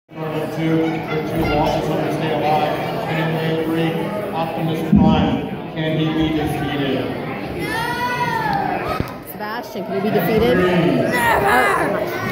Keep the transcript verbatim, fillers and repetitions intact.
Number two, with two losses on to stay alive. And in lane three, Optimus Prime. Can he be defeated? Sebastian, can he be defeated? Never!